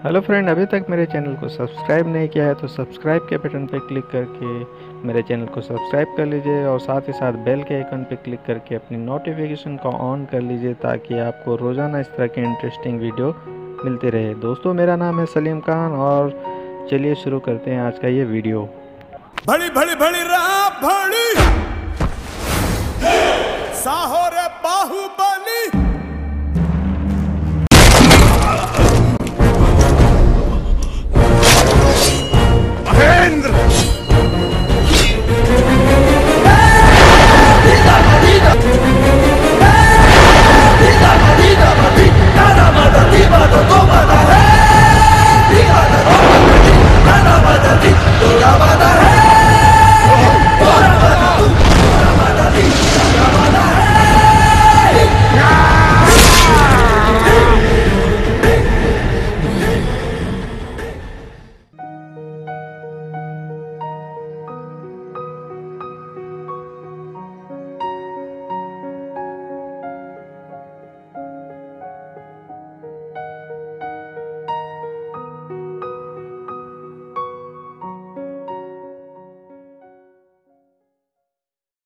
Hello friend, अभी तक मेरे चैनल को सब्सक्राइब नहीं किया है तो सब्सक्राइब के बटन पर क्लिक करके मेरे चैनल को सब्सक्राइब कर लीजिए और साथ ही साथ बेल के आइकन पर क्लिक करके अपनी नोटिफिकेशन को ऑन कर लीजिए ताकि आपको रोज़ाना इस तरह के इंटरेस्टिंग वीडियो मिलते रहे। दोस्तों, मेरा नाम है सलीम खान और चलिए शुरू करते हैं आज का ये वीडियो। बड़ी बड़ी बड़ी बड़ी साहो रे बाहुबली।